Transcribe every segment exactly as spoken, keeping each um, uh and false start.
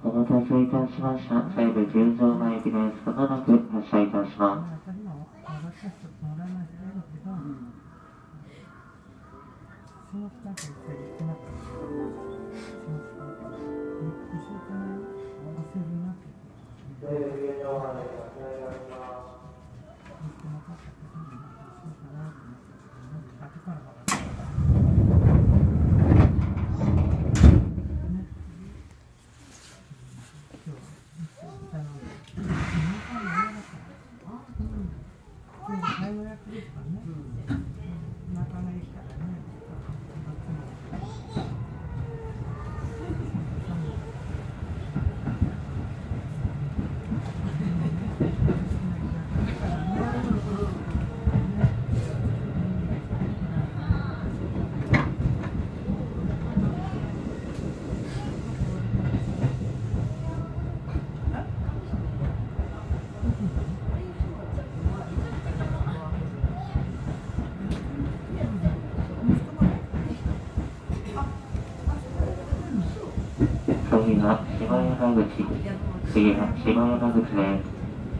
お待たせいたしました。西武十条前駅です。まもなく発車いたします。次は芝山口、次は芝山口です。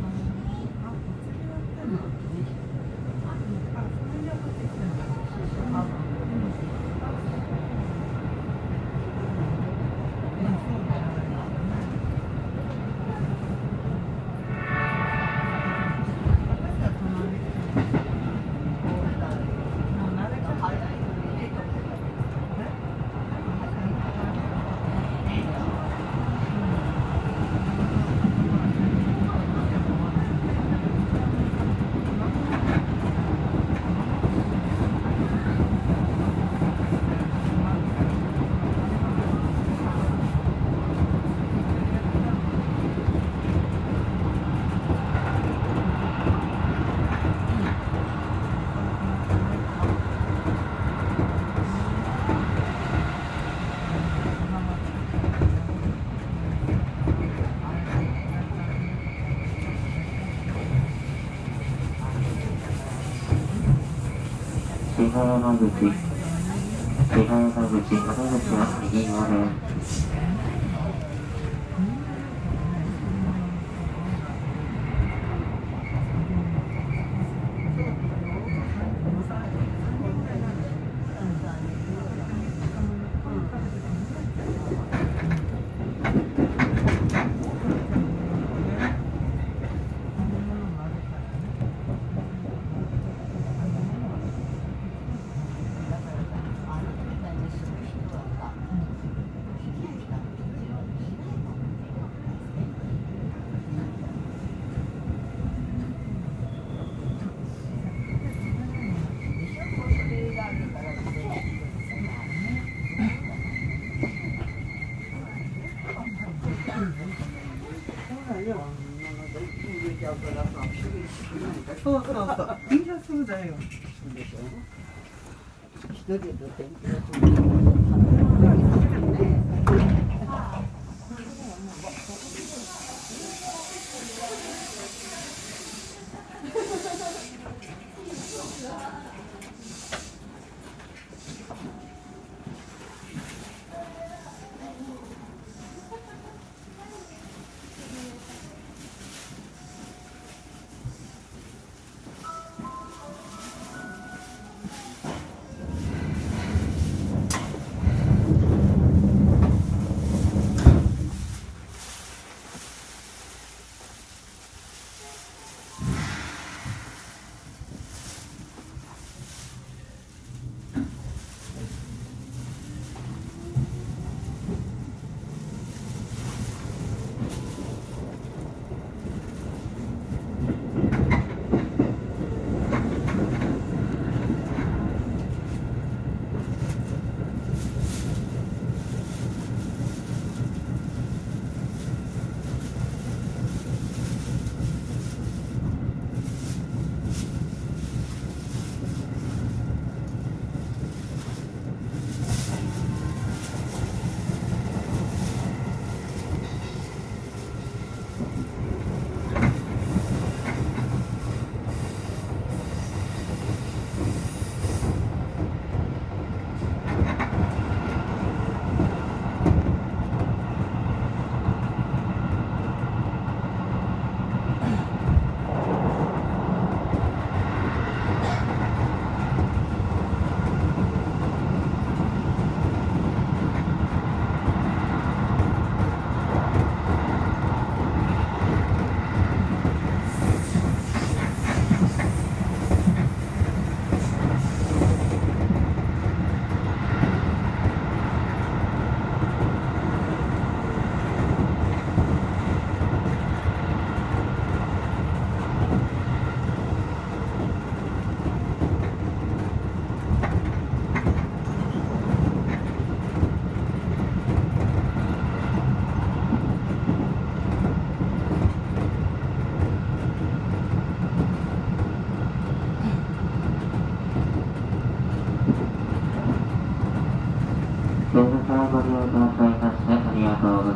芝山口、芝山口、窓口は右側です。 そうそうそう。みんなそうだよ。そうでしょ。一人で天気がする。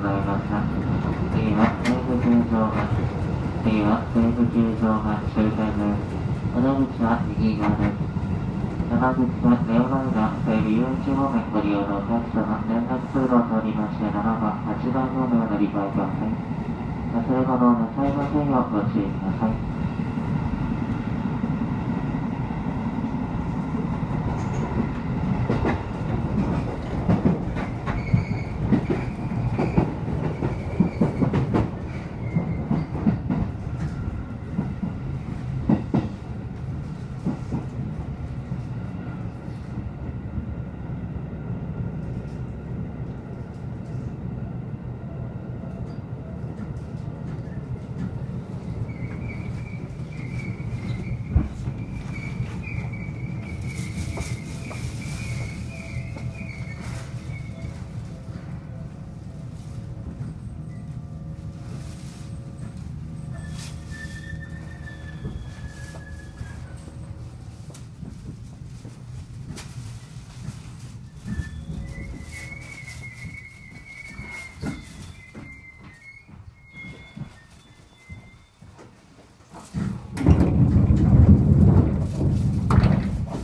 ざいました。次は西武球場が、次は西武球場が終点です。お出口は右側です。山口線レオナルダ西武遊園地方面ご利用のお客様、連絡通路を通りましてななばん、はちばん方面を乗り換えください。忘れ物をなさいませんようご注意ください。